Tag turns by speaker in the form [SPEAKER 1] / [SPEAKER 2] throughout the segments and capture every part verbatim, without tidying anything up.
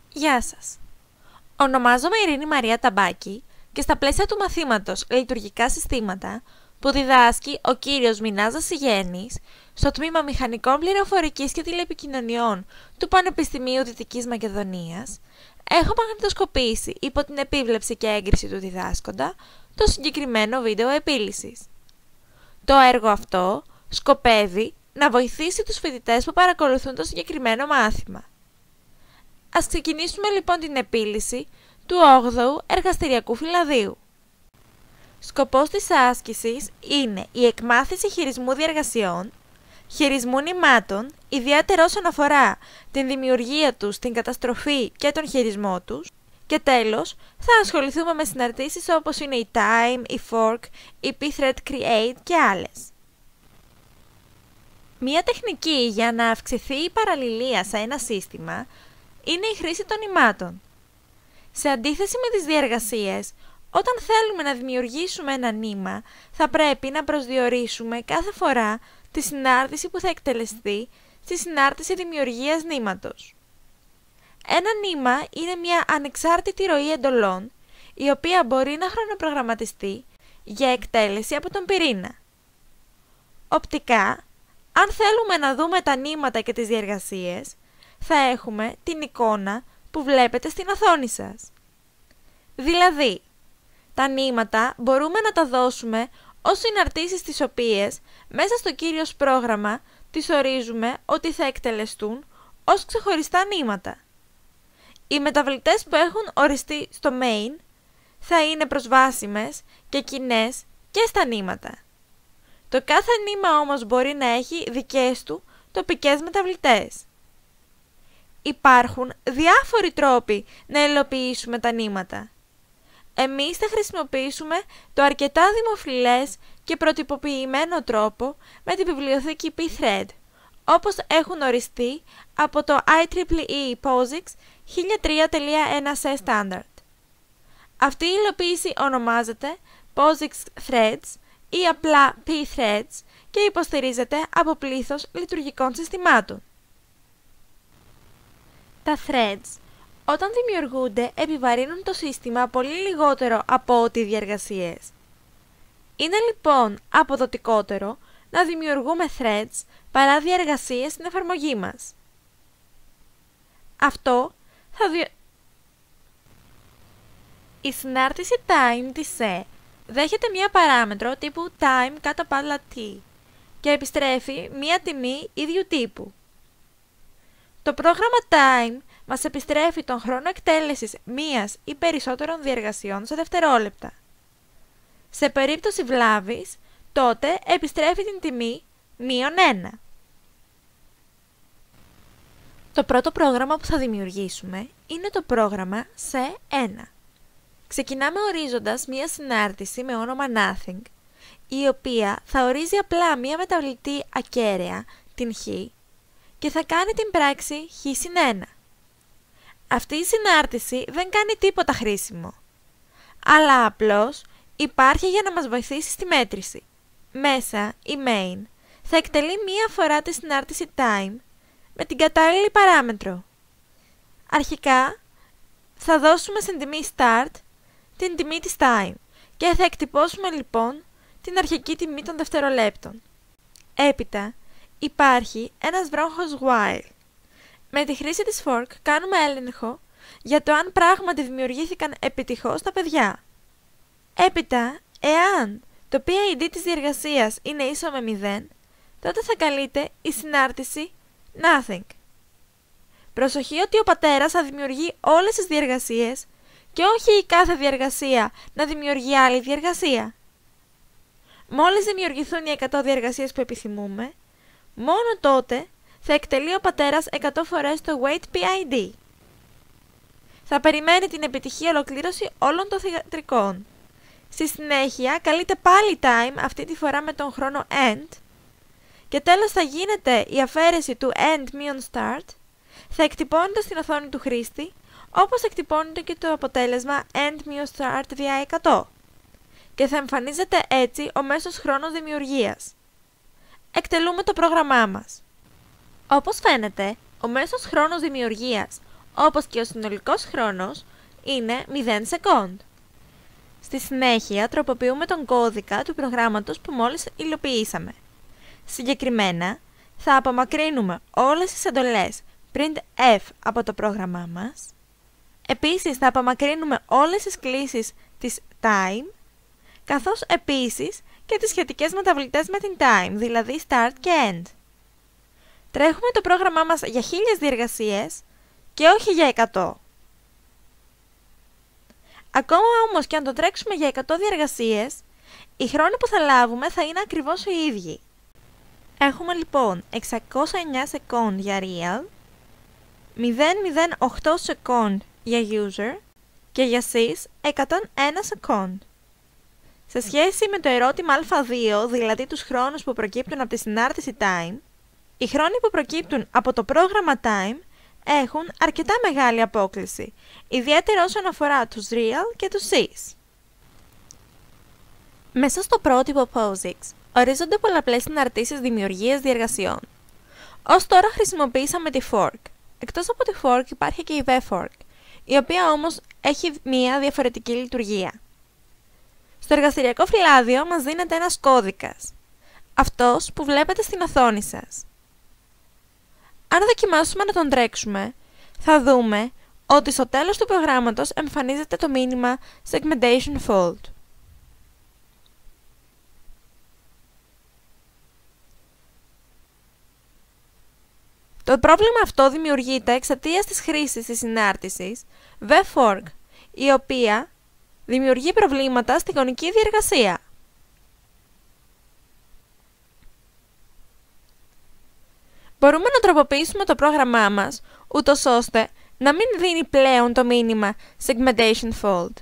[SPEAKER 1] Γεια σας. Ονομάζομαι Ειρήνη Μαρία Ταμπάκη και στα πλαίσια του μαθήματος Λειτουργικά Συστήματα που διδάσκει ο κύριος Μινάζας Σιγένης στο τμήμα Μηχανικών Πληροφορικής και Τηλεπικοινωνιών του Πανεπιστημίου Δυτικής Μακεδονίας, έχω μαγνητοσκοπήσει υπό την επίβλεψη και έγκριση του διδάσκοντα το συγκεκριμένο βίντεο επίλυσης. Το έργο αυτό σκοπεύει να βοηθήσει τους φοιτητές που παρακολουθούν το συγκεκριμένο μάθημα. Ας ξεκινήσουμε λοιπόν την επίλυση του όγδοου εργαστηριακού φυλαδίου. Σκοπός της άσκησης είναι η εκμάθηση χειρισμού διεργασιών, χειρισμού νημάτων, ιδιαίτερα όσον αφορά την δημιουργία τους, την καταστροφή και τον χειρισμό τους, και τέλος θα ασχοληθούμε με συναρτήσεις όπως είναι η Time, η Fork, η Pthread Create και άλλες. Μία τεχνική για να αυξηθεί η παραλληλία σε ένα σύστημα είναι η χρήση των νημάτων. Σε αντίθεση με τις διεργασίες, όταν θέλουμε να δημιουργήσουμε ένα νήμα, θα πρέπει να προσδιορίσουμε κάθε φορά τη συνάρτηση που θα εκτελεστεί στη συνάρτηση δημιουργίας νήματος. Ένα νήμα είναι μια ανεξάρτητη ροή εντολών, η οποία μπορεί να χρονοπρογραμματιστεί για εκτέλεση από τον πυρήνα. Οπτικά, αν θέλουμε να δούμε τα νήματα και τις διεργασίες, θα έχουμε την εικόνα που βλέπετε στην οθόνη σας. Δηλαδή, τα νήματα μπορούμε να τα δώσουμε ως συναρτήσεις τις οποίες μέσα στο κύριος πρόγραμμα τις ορίζουμε ότι θα εκτελεστούν ως ξεχωριστά νήματα. Οι μεταβλητές που έχουν οριστεί στο main θα είναι προσβάσιμες και κοινές και στα νήματα. Το κάθε νήμα όμως μπορεί να έχει δικές του τοπικές μεταβλητές. Υπάρχουν διάφοροι τρόποι να υλοποιήσουμε τα νήματα. Εμείς θα χρησιμοποιήσουμε το αρκετά δημοφιλές και προτυποποιημένο τρόπο με την βιβλιοθήκη Pthread, όπως έχουν οριστεί από το άι τριπλ ι POSIX χίλια τρία τελεία ένα σι Standard. Αυτή η υλοποίηση ονομάζεται POSIX Threads ή απλά Pthreads και υποστηρίζεται από πλήθος λειτουργικών συστημάτων. Τα threads, όταν δημιουργούνται, επιβαρύνουν το σύστημα πολύ λιγότερο από ό,τι οι διεργασίες. Είναι λοιπόν αποδοτικότερο να δημιουργούμε threads παρά διεργασίες στην εφαρμογή μας. Αυτό θα δι... Η συνάρτηση time της σε δέχεται μία παράμετρο τύπου time κάτω παύλα t και επιστρέφει μία τιμή ίδιου τύπου. Το πρόγραμμα time μας επιστρέφει τον χρόνο εκτέλεσης μίας ή περισσότερων διεργασιών σε δευτερόλεπτα. Σε περίπτωση βλάβης, τότε επιστρέφει την τιμή μείον ένα. Το πρώτο πρόγραμμα που θα δημιουργήσουμε είναι το πρόγραμμα σε ένα. Ξεκινάμε ορίζοντας μία συνάρτηση με όνομα Nothing, η οποία θα ορίζει απλά μία μεταβλητή ακέραια, την χ, και θα κάνει την πράξη χ συν ένα. Αυτή η συνάρτηση δεν κάνει τίποτα χρήσιμο, αλλά απλώς υπάρχει για να μας βοηθήσει στη μέτρηση. Μέσα η main θα εκτελεί μία φορά τη συνάρτηση time με την κατάλληλη παράμετρο. Αρχικά θα δώσουμε στην τιμή start την τιμή της time και θα εκτυπώσουμε λοιπόν την αρχική τιμή των δευτερολέπτων. Έπειτα υπάρχει ένας βρόχος while. Με τη χρήση της fork κάνουμε έλεγχο για το αν πράγματι δημιουργήθηκαν επιτυχώς τα παιδιά. Έπειτα, εάν το πι άι ντι της διεργασίας είναι ίσο με μηδέν, τότε θα καλείται η συνάρτηση nothing. Προσοχή ότι ο πατέρας θα δημιουργεί όλες τις διεργασίες και όχι η κάθε διεργασία να δημιουργεί άλλη διεργασία. Μόλις δημιουργηθούν οι εκατό διεργασίες που επιθυμούμε, μόνο τότε θα εκτελεί ο πατέρας εκατό φορές το wait πι άι ντι. Θα περιμένει την επιτυχή ολοκλήρωση όλων των θεατρικών. Στη συνέχεια καλείται πάλι time, αυτή τη φορά με τον χρόνο end, και τέλος θα γίνεται η αφαίρεση του end μείον start, θα εκτυπώνεται στην οθόνη του χρήστη, όπως εκτυπώνεται και το αποτέλεσμα end μείον start δια εκατό, και θα εμφανίζεται έτσι ο μέσος χρόνος δημιουργίας. Εκτελούμε το πρόγραμμά μας. Όπως φαίνεται, ο μέσος χρόνος δημιουργίας όπως και ο συνολικός χρόνος είναι μηδέν second. Στη συνέχεια τροποποιούμε τον κώδικα του προγράμματος που μόλις υλοποιήσαμε. Συγκεκριμένα, θα απομακρύνουμε όλες τις εντολές printf από το πρόγραμμά μας. Επίσης θα απομακρύνουμε όλες τις κλήσεις της time, καθώς επίσης και τις σχετικές μεταβλητές με την time, δηλαδή start και end. Τρέχουμε το πρόγραμμά μας για χίλιες διεργασίες και όχι για εκατό. Ακόμα όμως και αν το τρέξουμε για εκατό διεργασίες, οι χρόνοι που θα λάβουμε θα είναι ακριβώς οι ίδιοι. Έχουμε λοιπόν εξακόσια εννιά second για real, μηδέν κόμμα μηδέν οκτώ second για user και για sys εκατόν ένα second. Σε σχέση με το ερώτημα α δύο, δηλαδή τους χρόνους που προκύπτουν από τη συνάρτηση time, οι χρόνοι που προκύπτουν από το πρόγραμμα time έχουν αρκετά μεγάλη απόκλιση, ιδιαίτερα όσον αφορά τους real και τους sys. Μέσα στο πρότυπο POSIX ορίζονται πολλαπλές συναρτήσεις δημιουργίας διεργασιών. Ως τώρα χρησιμοποίησαμε τη fork. Εκτός από τη fork υπάρχει και η vfork, η οποία όμως έχει μία διαφορετική λειτουργία. Στο εργαστηριακό φυλάδιο μας δίνεται ένας κώδικας, αυτός που βλέπετε στην οθόνη σας. Αν δοκιμάσουμε να τον τρέξουμε, θα δούμε ότι στο τέλος του προγράμματος εμφανίζεται το μήνυμα Segmentation Fault. Το πρόβλημα αυτό δημιουργείται εξαιτίας της χρήσης της συνάρτησης vfork, η οποία δημιουργεί προβλήματα στη γωνική διεργασία. Μπορούμε να τροποποιήσουμε το πρόγραμμά μας, ούτως ώστε να μην δίνει πλέον το μήνυμα Segmentation Fault.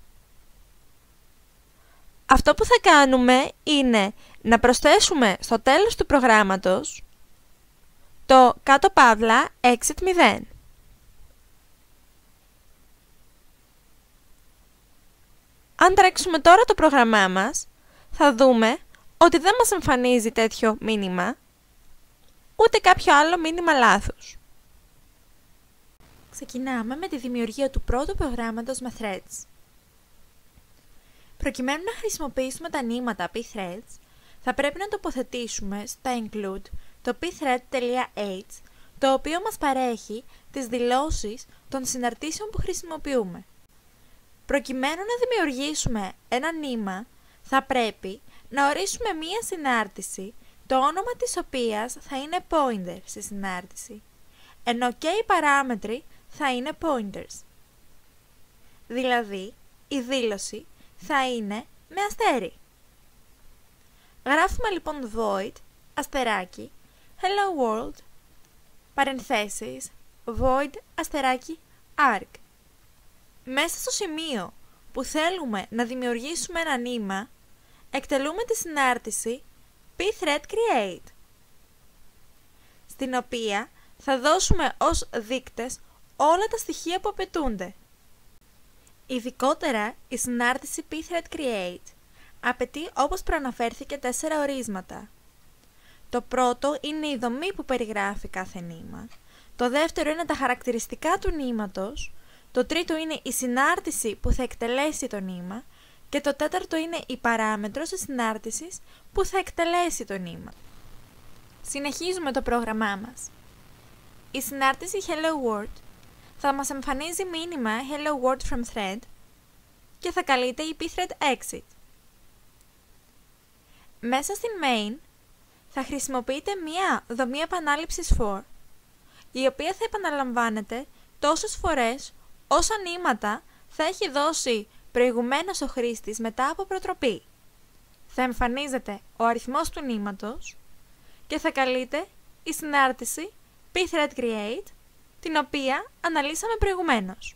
[SPEAKER 1] Αυτό που θα κάνουμε είναι να προσθέσουμε στο τέλος του προγράμματος το κάτω παύλα exit μηδέν. Αν τρέξουμε τώρα το πρόγραμμά μας, θα δούμε ότι δεν μας εμφανίζει τέτοιο μήνυμα, ούτε κάποιο άλλο μήνυμα λάθους. Ξεκινάμε με τη δημιουργία του πρώτου προγράμματος με threads. Προκειμένου να χρησιμοποιήσουμε τα νήματα pthreads, θα πρέπει να τοποθετήσουμε στα include το pthread.h, το οποίο μας παρέχει τις δηλώσεις των συναρτήσεων που χρησιμοποιούμε. Προκειμένου να δημιουργήσουμε ένα νήμα, θα πρέπει να ορίσουμε μία συνάρτηση, το όνομα της οποίας θα είναι pointer στη συνάρτηση, ενώ και οι παράμετροι θα είναι pointers. Δηλαδή, η δήλωση θα είναι με αστέρι. Γράφουμε λοιπόν void, αστεράκι, hello world, παρενθέσεις, void, αστεράκι, arg. Μέσα στο σημείο που θέλουμε να δημιουργήσουμε ένα νήμα, εκτελούμε τη συνάρτηση pthread create, στην οποία θα δώσουμε ως δείκτες όλα τα στοιχεία που απαιτούνται. Ειδικότερα, η συνάρτηση pthread create απαιτεί, όπως προαναφέρθηκε, τέσσερα ορίσματα. Το πρώτο είναι η δομή που περιγράφει κάθε νήμα, το δεύτερο είναι τα χαρακτηριστικά του νήματος, το τρίτο είναι η συνάρτηση που θα εκτελέσει το νήμα και το τέταρτο είναι η παράμετρος της συνάρτησης που θα εκτελέσει το νήμα. Συνεχίζουμε το πρόγραμμά μας. Η συνάρτηση Hello World θα μας εμφανίζει μήνυμα Hello World from Thread και θα καλείται η pthread exit. Μέσα στην main θα χρησιμοποιείται μία δομή επανάληψης for, η οποία θα επαναλαμβάνεται τόσες φορές όσα νήματα θα έχει δώσει προηγουμένως ο χρήστης μετά από προτροπή. Θα εμφανίζεται ο αριθμός του νήματος και θα καλείται η συνάρτηση pthread create, την οποία αναλύσαμε προηγουμένως.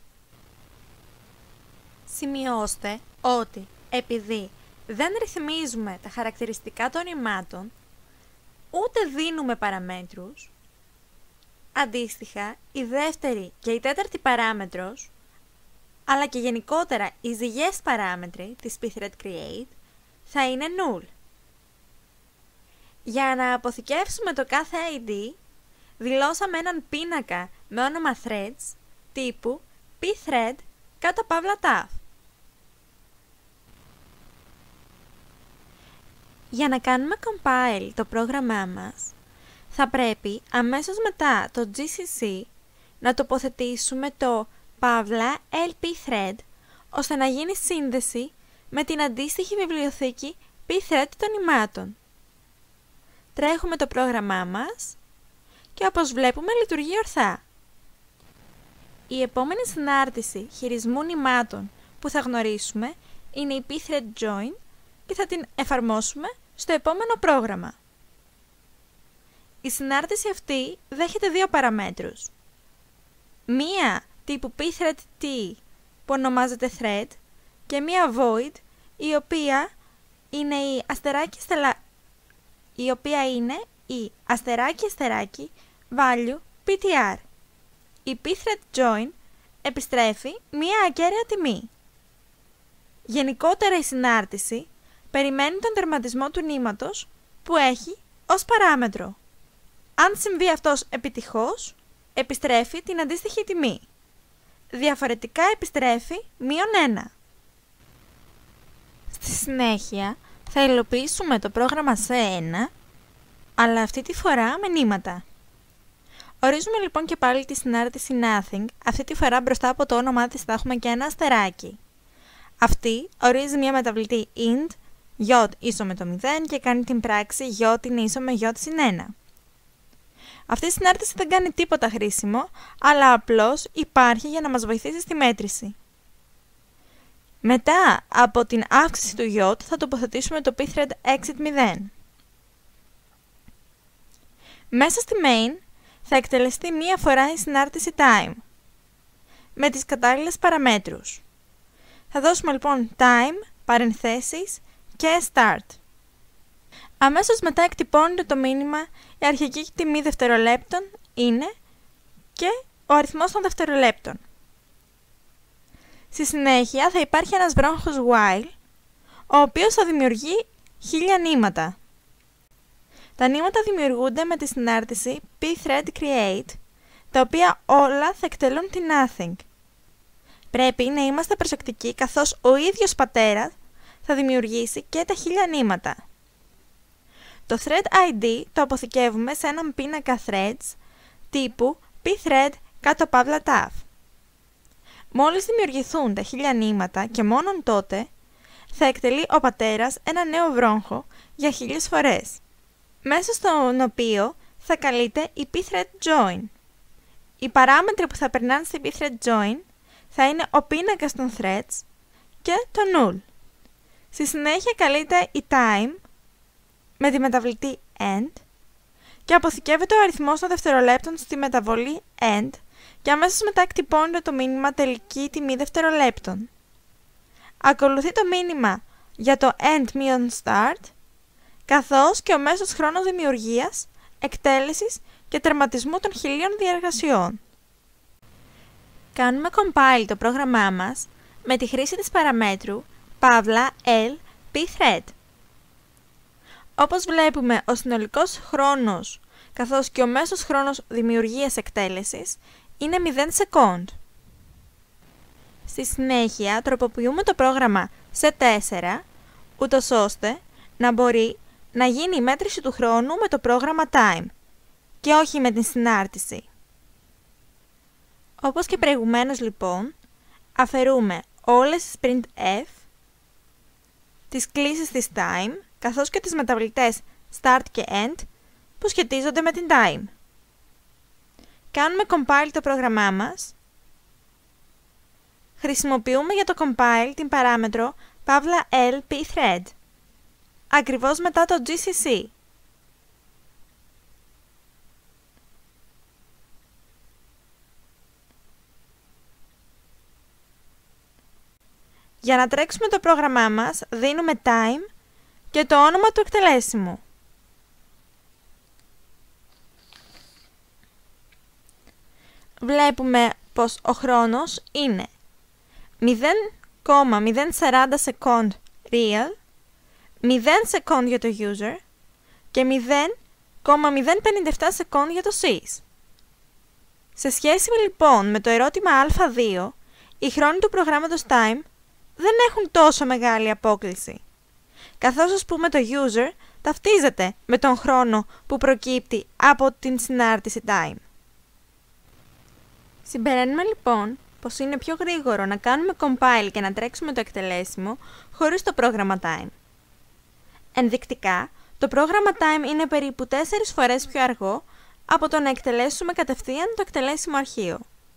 [SPEAKER 1] Σημειώστε ότι επειδή δεν ρυθμίζουμε τα χαρακτηριστικά των νημάτων, ούτε δίνουμε παραμέτρους, αντίστοιχα η δεύτερη και η τέταρτη παράμετρος, αλλά και γενικότερα οι ζυγές παράμετροι της pthread create θα είναι null. Για να αποθηκεύσουμε το κάθε άι ντι, δηλώσαμε έναν πίνακα με όνομα threads, τύπου pthread κάτω παύλα taf. Για να κάνουμε compile το πρόγραμμά μας, θα πρέπει αμέσως μετά το τζι σι σι να τοποθετήσουμε το παύλα lpthread, ώστε να γίνει σύνδεση με την αντίστοιχη βιβλιοθήκη pthread των ημάτων. Τρέχουμε το πρόγραμμά μας και όπως βλέπουμε λειτουργεί ορθά. Η επόμενη συνάρτηση χειρισμού νημάτων που θα γνωρίσουμε είναι η pthread join και θα την εφαρμόσουμε στο επόμενο πρόγραμμα. Η συνάρτηση αυτή δέχεται δύο παραμέτρους. Μία τύπου pthread t που ονομάζεται thread και μία void η οποία είναι η αστεράκι στελα... η οποία είναι η αστεράκι αστεράκι value ptr. Η pthread join επιστρέφει μία ακέραια τιμή. Γενικότερα η συνάρτηση περιμένει τον τερματισμό του νήματος που έχει ως παράμετρο. Αν συμβεί αυτός επιτυχώς, επιστρέφει την αντίστοιχη τιμή. Διαφορετικά επιστρέφει μείον ένα. Στη συνέχεια θα υλοποιήσουμε το πρόγραμμα σε ένα, αλλά αυτή τη φορά με νήματα. Ορίζουμε λοιπόν και πάλι τη συνάρτηση nothing, αυτή τη φορά μπροστά από το όνομά της θα έχουμε και ένα αστεράκι. Αυτή ορίζει μια μεταβλητή int, j ίσο με το μηδέν και κάνει την πράξη j είναι ίσο με j συν ένα. Αυτή η συνάρτηση δεν κάνει τίποτα χρήσιμο, αλλά απλώς υπάρχει για να μας βοηθήσει στη μέτρηση. Μετά από την αύξηση του j θα τοποθετήσουμε το pthread exit μηδέν. Μέσα στη main θα εκτελεστεί μία φορά η συνάρτηση time, με τις κατάλληλες παραμέτρους. Θα δώσουμε λοιπόν time, παρενθέσεις και start. Αμέσως μετά εκτυπώνεται το μήνυμα, η αρχική τιμή δευτερολέπτων είναι και ο αριθμός των δευτερολέπτων. Στη συνέχεια θα υπάρχει ένας βρόχος while, ο οποίος θα δημιουργεί χίλια νήματα. Τα νήματα δημιουργούνται με τη συνάρτηση pthread create, τα οποία όλα θα εκτελούν την nothing. Πρέπει να είμαστε προσεκτικοί καθώς ο ίδιος πατέρας θα δημιουργήσει και τα χίλια νήματα. Το thread άι ντι το αποθηκεύουμε σε έναν πίνακα threads τύπου pthread κάτω παύλα taf. Μόλις δημιουργηθούν τα χίλια νήματα και μόνον τότε θα εκτελεί ο πατέρας ένα νέο βρόχο για χίλιες φορές, μέσα στον οποίο θα καλείται η pthread join. Οι παράμετροι που θα περνάνε στην pthread join θα είναι ο πίνακας των threads και το null. Στη συνέχεια καλείται η time με τη μεταβλητή end και αποθηκεύεται ο αριθμός των δευτερολέπτων στη μεταβολή end και αμέσως μετά εκτυπώνεται το μήνυμα τελική τιμή δευτερολέπτων. Ακολουθεί το μήνυμα για το end μείον start, καθώς και ο μέσος χρόνος δημιουργίας, εκτέλεσης και τερματισμού των χιλίων διεργασιών. Κάνουμε compile το πρόγραμμά μας με τη χρήση της παραμέτρου παύλα l pthread. Όπως βλέπουμε, ο συνολικός χρόνος καθώς και ο μέσος χρόνος δημιουργίας εκτέλεσης είναι μηδέν second. Στη συνέχεια τροποποιούμε το πρόγραμμα σε τέσσερα, ούτως ώστε να μπορεί να γίνει η μέτρηση του χρόνου με το πρόγραμμα time και όχι με την συνάρτηση. Όπως και προηγουμένως λοιπόν, αφαιρούμε όλες τις printf, τις κλίσεις της time, καθώς και τις μεταβλητές start και end που σχετίζονται με την time. Κάνουμε compile το πρόγραμμά μας. Χρησιμοποιούμε για το compile την παράμετρο παύλα l pthread, ακριβώς μετά το τζι σι σι. Για να τρέξουμε το πρόγραμμά μας, δίνουμε time και το όνομα του εκτελέσιμου. Βλέπουμε πως ο χρόνος είναι μηδέν κόμμα μηδέν σαράντα second real, μηδέν second για το user και μηδέν κόμμα μηδέν πενήντα επτά second για το sys. Σε σχέση λοιπόν με το ερώτημα α δύο, οι χρόνοι του προγράμματος time δεν έχουν τόσο μεγάλη απόκλιση, καθώς ας πούμε το user ταυτίζεται με τον χρόνο που προκύπτει από την συνάρτηση time. Συμπεραίνουμε λοιπόν πως είναι πιο γρήγορο να κάνουμε compile και να τρέξουμε το εκτελέσιμο χωρίς το πρόγραμμα time. Ενδεικτικά, το πρόγραμμα time είναι περίπου τέσσερις φορές πιο αργό από το να εκτελέσουμε κατευθείαν το εκτελέσιμο αρχείο.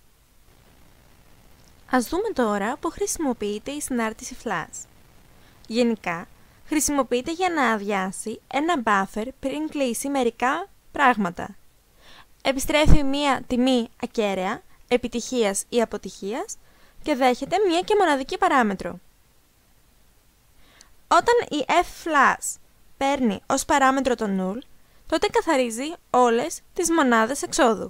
[SPEAKER 1] Ας δούμε τώρα που χρησιμοποιείται η συνάρτηση flash. Γενικά, χρησιμοποιείται για να αδειάσει ένα buffer πριν κλείσει μερικά πράγματα. Επιστρέφει μία τιμή ακέραια, επιτυχίας ή αποτυχίας και δέχεται μία και μοναδική παράμετρο. Όταν η fflash παίρνει ως παράμετρο το null, τότε καθαρίζει όλες τις μονάδες εξόδου.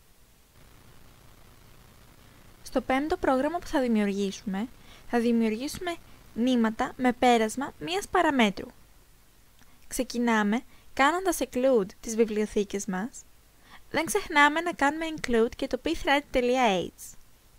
[SPEAKER 1] Στο πέμπτο πρόγραμμα που θα δημιουργήσουμε, θα δημιουργήσουμε νήματα με πέρασμα μίας παραμέτρου. Ξεκινάμε κάνοντας include τις βιβλιοθήκες μας. Δεν ξεχνάμε να κάνουμε include και το pthread.h.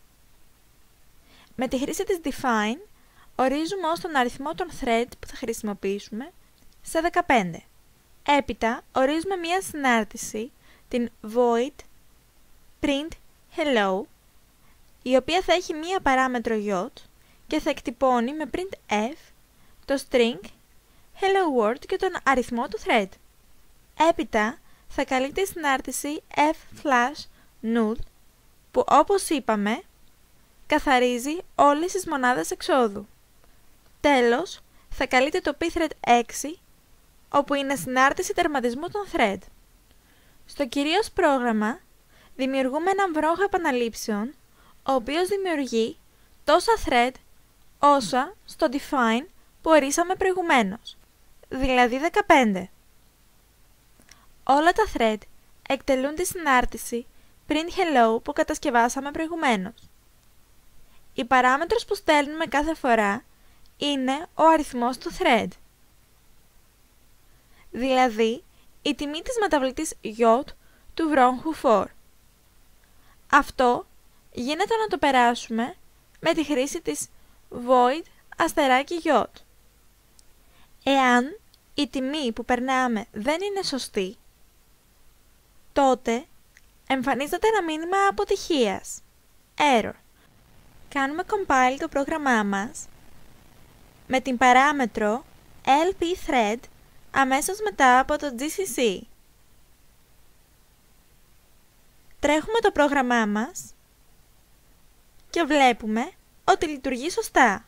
[SPEAKER 1] Με τη χρήση της define, ορίζουμε ως τον αριθμό των thread που θα χρησιμοποιήσουμε σε δεκαπέντε. Έπειτα, ορίζουμε μία συνάρτηση, την void print hello, η οποία θα έχει μία παράμετρο j και θα εκτυπώνει με printf το string hello world και τον αριθμό του thread. Έπειτα, θα καλείται η συνάρτηση fflash null, που όπως είπαμε, καθαρίζει όλες τις μονάδες εξόδου. Τέλος, θα καλείται το pthread έξι, όπου είναι συνάρτηση τερματισμού των thread. Στο κυρίως πρόγραμμα, δημιουργούμε έναν βρόχο επαναλήψεων, ο οποίος δημιουργεί τόσα thread όσα στο define που ορίσαμε προηγουμένως, δηλαδή δεκαπέντε. Όλα τα thread εκτελούν τη συνάρτηση print hello που κατασκευάσαμε προηγουμένως. Η παράμετρος που στέλνουμε κάθε φορά είναι ο αριθμός του thread, δηλαδή η τιμή της μεταβλητής j του βρόχου for. Αυτό γίνεται να το περάσουμε με τη χρήση της void αστεράκι j. Εάν η τιμή που περνάμε δεν είναι σωστή, τότε εμφανίζεται ένα μήνυμα αποτυχίας, error. Κάνουμε compile το πρόγραμμά μας με την παράμετρο lpthread αμέσως μετά από το τζι σι σι. Τρέχουμε το πρόγραμμά μας και βλέπουμε ότι λειτουργεί σωστά.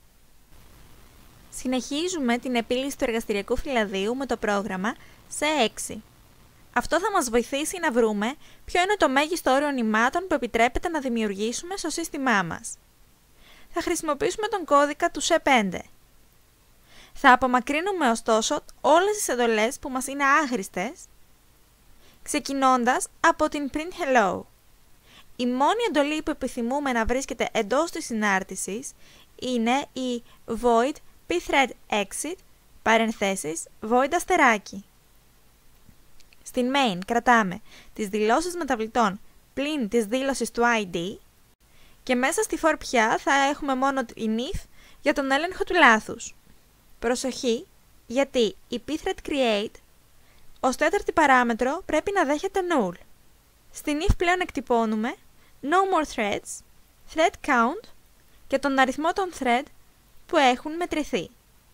[SPEAKER 1] Συνεχίζουμε την επίλυση του εργαστηριακού φυλαδίου με το πρόγραμμα σε έξι. Αυτό θα μας βοηθήσει να βρούμε ποιο είναι το μέγιστο όριο νημάτων που επιτρέπεται να δημιουργήσουμε στο σύστημά μας. Θα χρησιμοποιήσουμε τον κώδικα του σε πέντε. Θα απομακρύνουμε ωστόσο όλες τις εντολές που μας είναι άχρηστες, ξεκινώντας από την print hello. Η μόνη εντολή που επιθυμούμε να βρίσκεται εντός της συνάρτησης είναι η void pthread exit παρενθέσεις void αστεράκι. Στην main κρατάμε τις δηλώσεις μεταβλητών πλην της δήλωσης του άι ντι και μέσα στη for πια θα έχουμε μόνο την if για τον έλεγχο του λάθους. Προσοχή, γιατί η pthread create ως τέταρτη παράμετρο πρέπει να δέχεται null. Στην if πλέον εκτυπώνουμε no more threads, thread count και τον αριθμό των thread που έχουν μετρηθεί.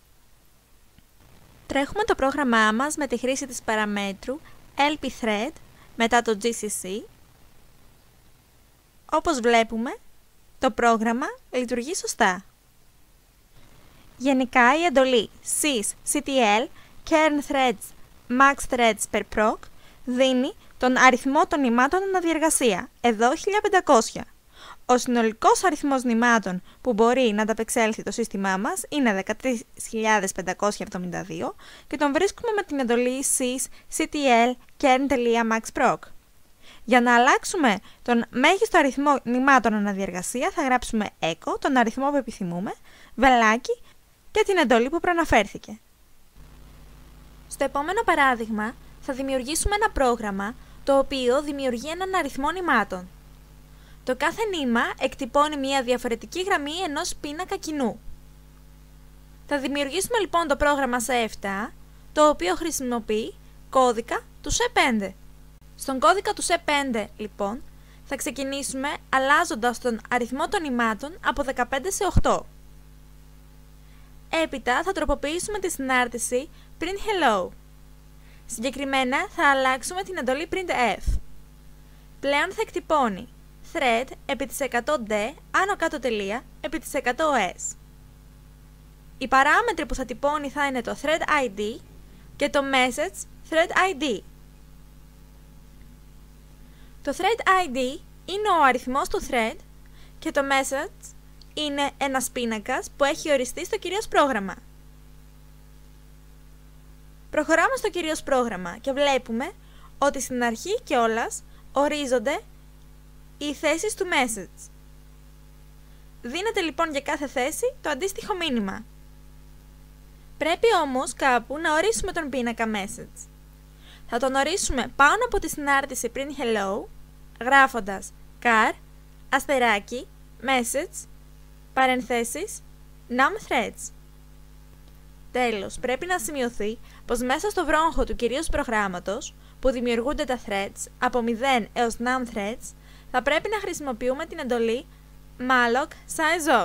[SPEAKER 1] Τρέχουμε το πρόγραμμά μας με τη χρήση της παραμέτρου lpthread μετά το τζι σι σι. Όπως βλέπουμε, το πρόγραμμα λειτουργεί σωστά. Γενικά η εντολή sysctl kern threads max threads per proc δίνει τον αριθμό των νημάτων αναδιεργασία, εδώ χίλια πεντακόσια. Ο συνολικός αριθμός νημάτων που μπορεί να ανταπεξέλθει το σύστημά μας είναι δεκατρείς χιλιάδες πεντακόσια εβδομήντα δύο και τον βρίσκουμε με την εντολή sysctl kern.maxproc. Για να αλλάξουμε τον μέγιστο αριθμό νημάτων αναδιεργασία θα γράψουμε echo, τον αριθμό που επιθυμούμε, βελάκι και την εντολή που προαναφέρθηκε. Στο επόμενο παράδειγμα θα δημιουργήσουμε ένα πρόγραμμα το οποίο δημιουργεί έναν αριθμό νημάτων. Το κάθε νήμα εκτυπώνει μια διαφορετική γραμμή ενός πίνακα κοινού. Θα δημιουργήσουμε λοιπόν το πρόγραμμα σε επτά, το οποίο χρησιμοποιεί κώδικα του σι πέντε. Στον κώδικα του σι πέντε, λοιπόν, θα ξεκινήσουμε αλλάζοντας τον αριθμό των νημάτων από δεκαπέντε σε οκτώ. Έπειτα θα τροποποιήσουμε τη συνάρτηση print_hello. Συγκεκριμένα θα αλλάξουμε την εντολή printf. Πλέον θα εκτυπώνει thread επί της εκατό ντι άνω κάτω τελεία επί της εκατό s. Οι παράμετροι που θα τυπώνει θα είναι το thread άι ντι και το message thread άι ντι. Το thread άι ντι είναι ο αριθμός του thread και το message είναι ένας πίνακας που έχει οριστεί στο κυρίως πρόγραμμα. Προχωράμε στο κυρίως πρόγραμμα και βλέπουμε ότι στην αρχή κιόλας ορίζονται οι θέσεις του message. Δίνεται λοιπόν για κάθε θέση το αντίστοιχο μήνυμα. Πρέπει όμως κάπου να ορίσουμε τον πίνακα message. Θα τον ορίσουμε πάνω από τη συνάρτηση print_hello, γράφοντας char, αστεράκι, message, παρενθέσεις, num_threads. Τέλος, πρέπει να σημειωθεί πως μέσα στο βρόχο του κυρίως προγράμματος, που δημιουργούνται τα threads από μηδέν έως num_threads, θα πρέπει να χρησιμοποιούμε την εντολή malloc sizeof.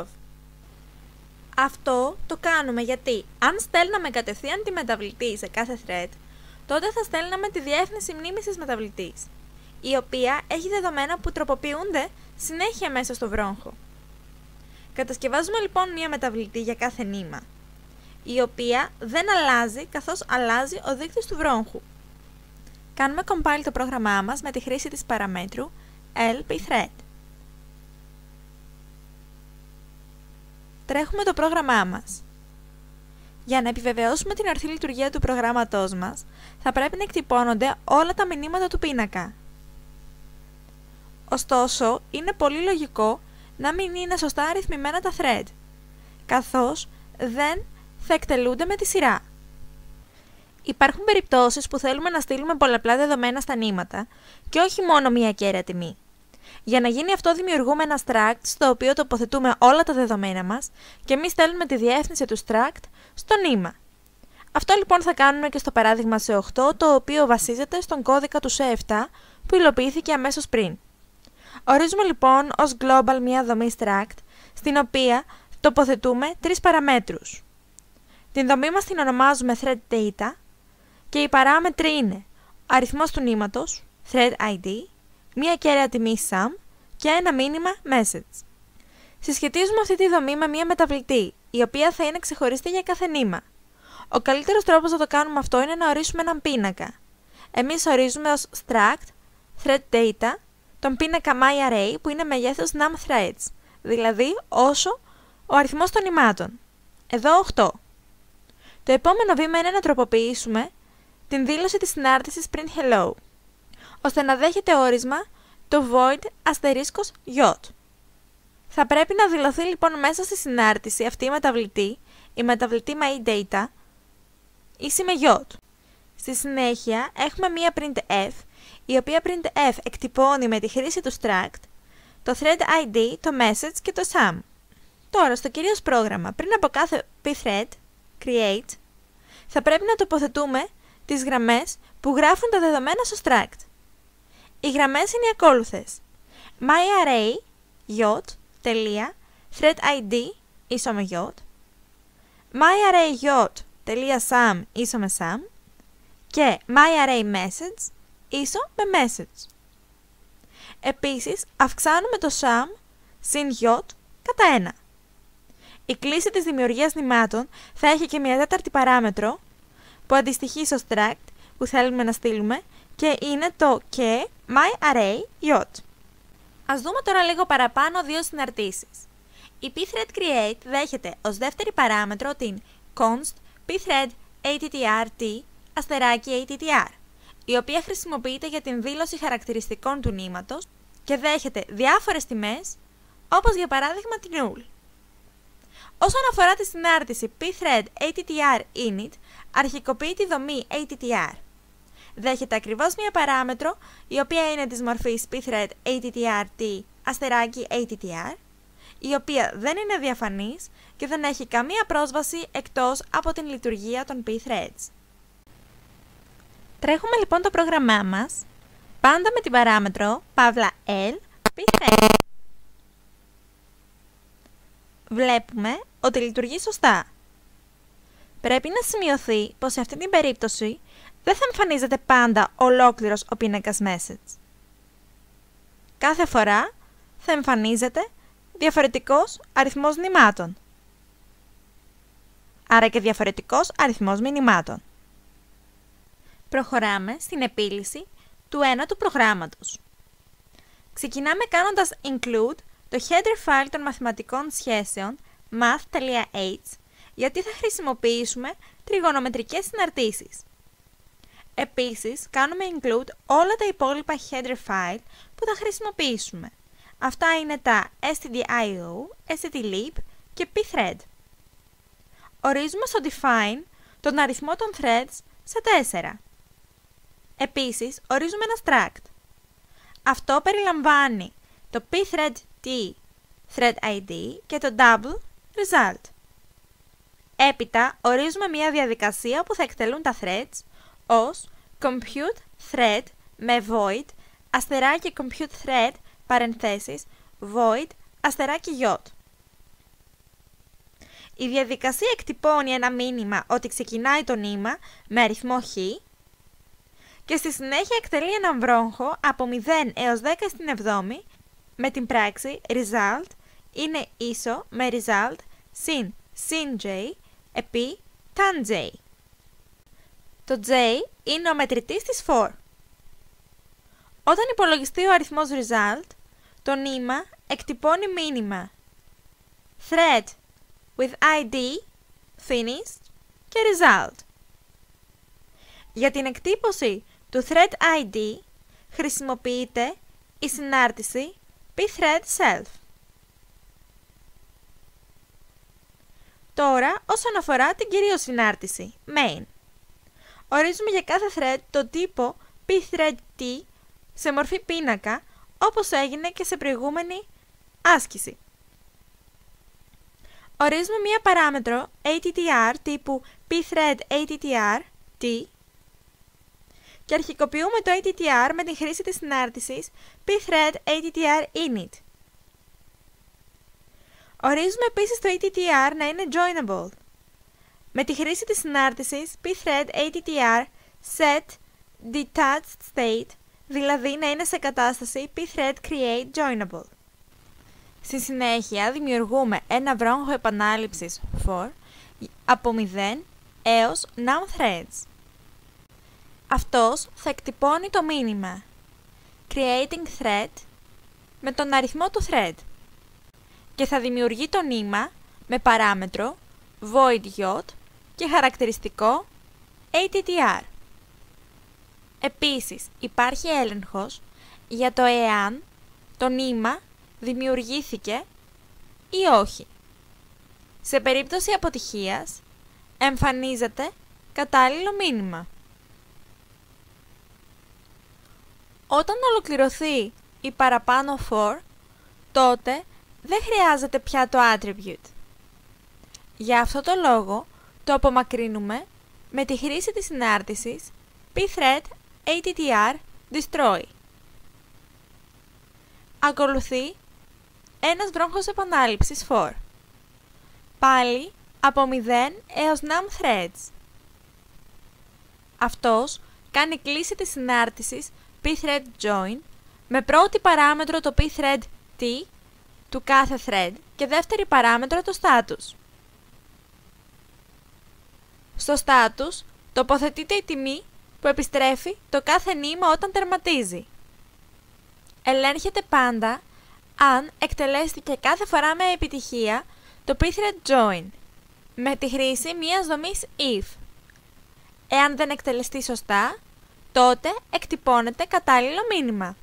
[SPEAKER 1] Αυτό το κάνουμε γιατί αν στέλναμε κατευθείαν τη μεταβλητή σε κάθε thread, τότε θα στέλναμε τη διεύθυνση μνήμης της μεταβλητής, η οποία έχει δεδομένα που τροποποιούνται συνέχεια μέσα στο βρόχο. Κατασκευάζουμε λοιπόν μια μεταβλητή για κάθε νήμα, η οποία δεν αλλάζει καθώς αλλάζει ο δείκτης του βρόχου. Κάνουμε compile το πρόγραμμά μας με τη χρήση της παραμέτρου lpthread. Τρέχουμε το πρόγραμμά μας. Για να επιβεβαιώσουμε την ορθή λειτουργία του προγράμματός μας, θα πρέπει να εκτυπώνονται όλα τα μηνύματα του πίνακα. Ωστόσο, είναι πολύ λογικό να μην είναι σωστά αριθμημένα τα thread, καθώς δεν θα εκτελούνται με τη σειρά. Υπάρχουν περιπτώσεις που θέλουμε να στείλουμε πολλαπλά δεδομένα στα νήματα και όχι μόνο μία κέρια τιμή. Για να γίνει αυτό δημιουργούμε ένα struct στο οποίο τοποθετούμε όλα τα δεδομένα μας και εμείς στέλνουμε τη διεύθυνση του struct στο νήμα. Αυτό λοιπόν θα κάνουμε και στο παράδειγμα σε οκτώ, το οποίο βασίζεται στον κώδικα του σε επτά που υλοποιήθηκε αμέσως πριν. Ορίζουμε λοιπόν ως global μία δομή struct, στην οποία τοποθετούμε τρεις παραμέτρους. Την δομή μας την ονομάζουμε thread data και οι παράμετροι είναι ο αριθμός του νήματος, thread άι ντι, μία κέρια τιμή sum και ένα μήνυμα message. Συσχετίζουμε αυτή τη δομή με μία μεταβλητή, η οποία θα είναι ξεχωριστή για κάθε νήμα. Ο καλύτερος τρόπος να το κάνουμε αυτό είναι να ορίσουμε έναν πίνακα. Εμείς ορίζουμε ως struct thread data τον πίνακα myArray που είναι μεγέθος num_threads, δηλαδή όσο ο αριθμός των νημάτων. Εδώ οκτώ. Το επόμενο βήμα είναι να τροποποιήσουμε την δήλωση της συνάρτησης print_hello, ώστε να δέχεται όρισμα το void αστερίσκος yacht. Θα πρέπει να δηλωθεί λοιπόν μέσα στη συνάρτηση αυτή η μεταβλητή, η μεταβλητή myData, ίση με yacht. Στη συνέχεια έχουμε μία printf, η οποία printf εκτυπώνει με τη χρήση του struct το thread άι ντι, το message και το sum. Τώρα στο κυρίως πρόγραμμα, πριν από κάθε pthread create, θα πρέπει να τοποθετούμε τις γραμμές που γράφουν τα δεδομένα στο struct. Οι γραμμές είναι οι ακόλουθες: myArray yacht τελεία thread άι ντι ίσο με yacht, myArray yacht τελεία sum ίσο με sum και myArray message ίσο με message. Επίσης, αυξάνουμε το sum συν yacht κατά ένα. Η κλίση της δημιουργίας νημάτων θα έχει και μια τέταρτη παράμετρο που αντιστοιχεί στο struct που θέλουμε να στείλουμε και είναι το και myArray yacht. Ας δούμε τώρα λίγο παραπάνω δύο συναρτήσεις. Η pthread create δέχεται ως δεύτερη παράμετρο την const pthread attrt αστεράκι attr, η οποία χρησιμοποιείται για την δήλωση χαρακτηριστικών του νήματος και δέχεται διάφορες τιμές, όπως για παράδειγμα την null. Όσον αφορά τη συνάρτηση pthread attr init, αρχικοποιεί τη δομή attr. Δέχεται ακριβώς μία παράμετρο, η οποία είναι της μορφής pthread attrt αστεράκι attr, η οποία δεν είναι διαφανής και δεν έχει καμία πρόσβαση εκτός από την λειτουργία των pthreads. Τρέχουμε λοιπόν το πρόγραμμά μας, πάντα με την παράμετρο παύλα L pthread. Βλέπουμε ότι λειτουργεί σωστά. Πρέπει να σημειωθεί πως σε αυτή την περίπτωση δεν θα εμφανίζεται πάντα ολόκληρος ο πίνακας message. Κάθε φορά θα εμφανίζεται διαφορετικός αριθμός μηνυμάτων. Άρα και διαφορετικός αριθμός μηνυμάτων. Προχωράμε στην επίλυση του ένατου προγράμματος. Ξεκινάμε κάνοντας include το header file των μαθηματικών σχέσεων math.h, γιατί θα χρησιμοποιήσουμε τριγωνομετρικές συναρτήσεις. Επίσης, κάνουμε include όλα τα υπόλοιπα header file που θα χρησιμοποιήσουμε. Αυτά είναι τα stdio, stdlib και pthread. Ορίζουμε στο define τον αριθμό των threads σε τέσσερα. Επίσης, ορίζουμε ένα struct. Αυτό περιλαμβάνει το pthread.t thread άι ντι και το double result. Έπειτα, ορίζουμε μια διαδικασία που θα εκτελούν τα threads ως compute thread με void αστεράκι compute thread παρενθέσεις void αστεράκι j. Η διαδικασία εκτυπώνει ένα μήνυμα ότι ξεκινάει το νήμα με αριθμό χ και στη συνέχεια εκτελεί έναν βρόγχο από μηδέν έως δέκα στην εβδόμη με την πράξη result είναι ίσο με result συν συν j επί tan j. Το j είναι ο μετρητής της for. Όταν υπολογιστεί ο αριθμός result, το νήμα εκτυπώνει μήνυμα thread with άι ντι finished και result. Για την εκτύπωση του thread άι ντι χρησιμοποιείται η συνάρτηση pthread self. Τώρα, όσον αφορά την κυρίως συνάρτηση main, ορίζουμε για κάθε thread το τύπο pthread.t σε μορφή πίνακα, όπως έγινε και σε προηγούμενη άσκηση. Ορίζουμε μία παράμετρο attr τύπου pthread attr.t και αρχικοποιούμε το attr με την χρήση της συνάρτησης pthread attr init. Ορίζουμε επίσης το attr να είναι joinable με τη χρήση της συνάρτησης pthread attr set detached state, δηλαδή να είναι σε κατάσταση pthread create joinable. Στη συνέχεια δημιουργούμε ένα βρόγχο επανάληψης for από μηδέν έως num threads. Αυτός θα εκτυπώνει το μήνυμα creating thread με τον αριθμό του thread και θα δημιουργεί το νήμα με παράμετρο void j και χαρακτηριστικό attr. Επίσης υπάρχει έλεγχος για το εάν το νήμα δημιουργήθηκε ή όχι. Σε περίπτωση αποτυχίας εμφανίζεται κατάλληλο μήνυμα. Όταν ολοκληρωθεί η παραπάνω for, τότε δεν χρειάζεται πια το attribute. Για αυτό το λόγο το απομακρύνουμε με τη χρήση της συνάρτησης pthread attr destroy. Ακολουθεί ένας βρόγχος επανάληψης for, πάλι από μηδέν έως num threads. Αυτός κάνει κλίση της συνάρτησης pthread join με πρώτη παράμετρο το pthread t του κάθε thread και δεύτερη παράμετρο το status. Στο status τοποθετείται η τιμή που επιστρέφει το κάθε νήμα όταν τερματίζει. Ελέγχεται πάντα αν εκτελέστηκε κάθε φορά με επιτυχία το pthread join με τη χρήση μιας δομής if. Εάν δεν εκτελεστεί σωστά, τότε εκτυπώνεται κατάλληλο μήνυμα.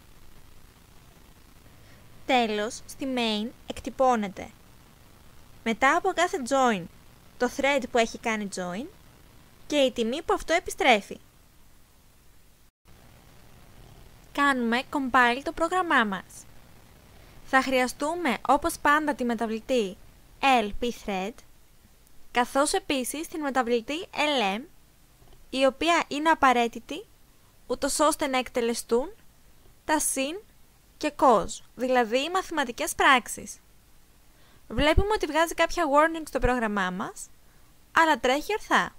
[SPEAKER 1] Τέλος, στη main εκτυπώνεται μετά από κάθε join το thread που έχει κάνει join και η τιμή που αυτό επιστρέφει. Κάνουμε compile το πρόγραμμά μας. Θα χρειαστούμε όπως πάντα τη μεταβλητή lpthread, καθώς επίσης την μεταβλητή lm, η οποία είναι απαραίτητη ούτως ώστε να εκτελεστούν τα συν και cos, δηλαδή οι μαθηματικές πράξεις. Βλέπουμε ότι βγάζει κάποια warning στο πρόγραμμά μας, αλλά τρέχει ορθά.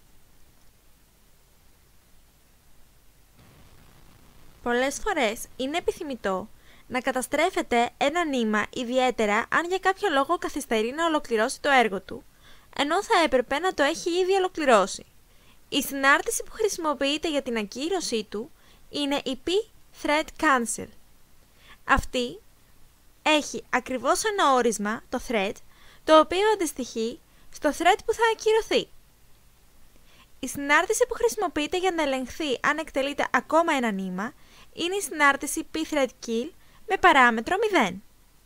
[SPEAKER 1] Πολλές φορές είναι επιθυμητό να καταστρέφεται ένα νήμα, ιδιαίτερα αν για κάποιο λόγο καθυστερεί να ολοκληρώσει το έργο του, ενώ θα έπρεπε να το έχει ήδη ολοκληρώσει. Η συνάρτηση που χρησιμοποιείται για την ακύρωσή του είναι η pthread cancel. Αυτή έχει ακριβώς ένα όρισμα, το thread, το οποίο αντιστοιχεί στο thread που θα ακυρωθεί. Η συνάρτηση που χρησιμοποιείται για να ελεγχθεί αν εκτελείται ακόμα ένα νήμα είναι η συνάρτηση pthread kill με παράμετρο μηδέν.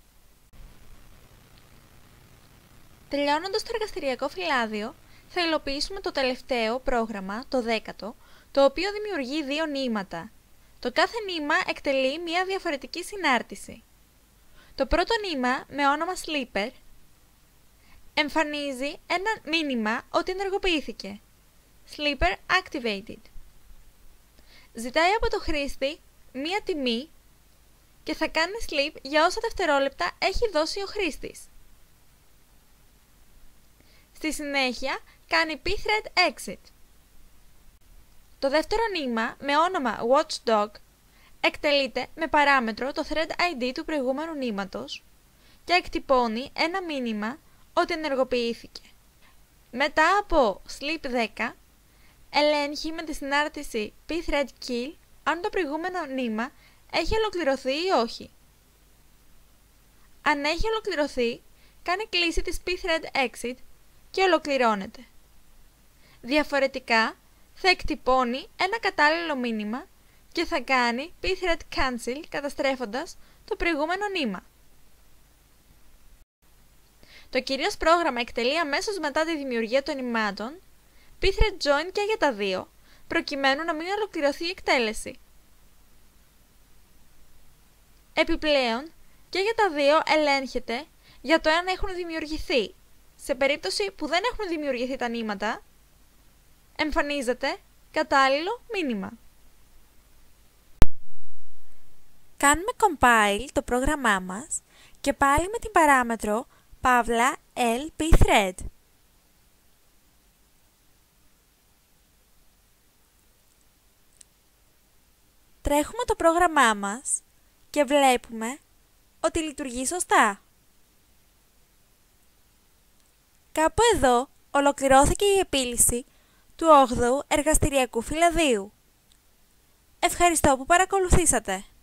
[SPEAKER 1] Τελειώνοντας το εργαστηριακό φυλάδιο, θα υλοποιήσουμε το τελευταίο πρόγραμμα, το δέκατο, το οποίο δημιουργεί δύο νήματα. Το κάθε νήμα εκτελεί μία διαφορετική συνάρτηση. Το πρώτο νήμα, με όνομα sleeper, εμφανίζει ένα μήνυμα ότι ενεργοποιήθηκε. Sleeper activated. Ζητάει από το χρήστη μία τιμή και θα κάνει sleep για όσα δευτερόλεπτα έχει δώσει ο χρήστης. Στη συνέχεια κάνει pthread exit. Το δεύτερο νήμα, με όνομα watchdog, εκτελείται με παράμετρο το thread άι ντι του προηγούμενου νήματος και εκτυπώνει ένα μήνυμα ότι ενεργοποιήθηκε. Μετά από sleep δέκα, ελέγχει με τη συνάρτηση pthread kill αν το προηγούμενο νήμα έχει ολοκληρωθεί ή όχι. Αν έχει ολοκληρωθεί, κάνει κλίση της pthread exit και ολοκληρώνεται. Διαφορετικά, θα εκτυπώνει ένα κατάλληλο μήνυμα και θα κάνει pthread cancel καταστρέφοντας το προηγούμενο νήμα. Το κυρίως πρόγραμμα εκτελεί αμέσως μετά τη δημιουργία των νημάτων pthread join και για τα δύο, προκειμένου να μην ολοκληρωθεί η εκτέλεση. Επιπλέον, και για τα δύο ελέγχεται για το αν έχουν δημιουργηθεί. Σε περίπτωση που δεν έχουν δημιουργηθεί τα νήματα, εμφανίζεται κατάλληλο μήνυμα. Κάνουμε compile το πρόγραμμά μας και πάλι με την παράμετρο παύλα lpthread. Τρέχουμε το πρόγραμμά μας και βλέπουμε ότι λειτουργεί σωστά. Κάπου εδώ ολοκληρώθηκε η επίλυση του όγδοου εργαστηριακού φυλαδίου. Ευχαριστώ που παρακολουθήσατε.